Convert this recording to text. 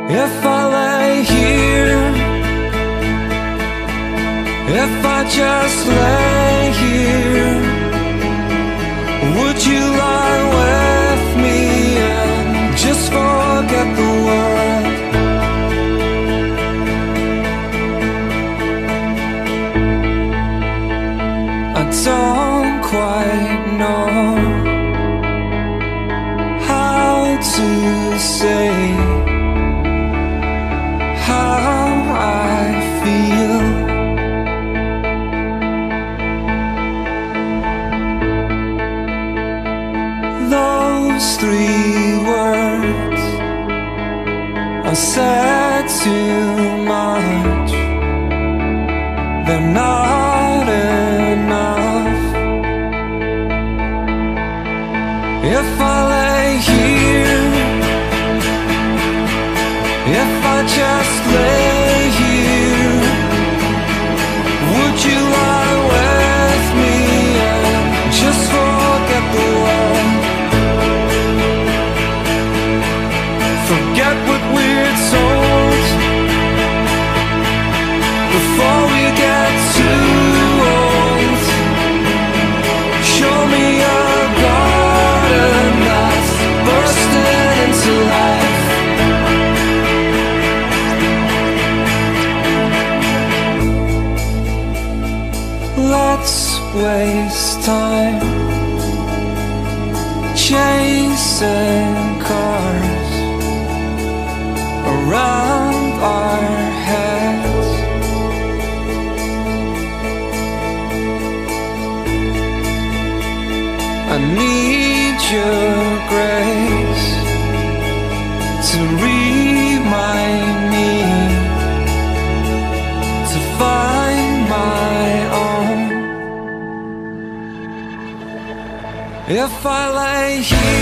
If I lay here, if I just lay here, would you lie with me and just forget the world? I don't quite know how to say how I feel. Those three words are said too much. They're not enough. If I lay here, if I just lay here, would you lie with me and just forget the world? Forget what we're told before we get too old. Show me a garden that's bursting into life. Let's waste time chasing cars around our heads. I need your grace to remind me to find my own. If I lay here,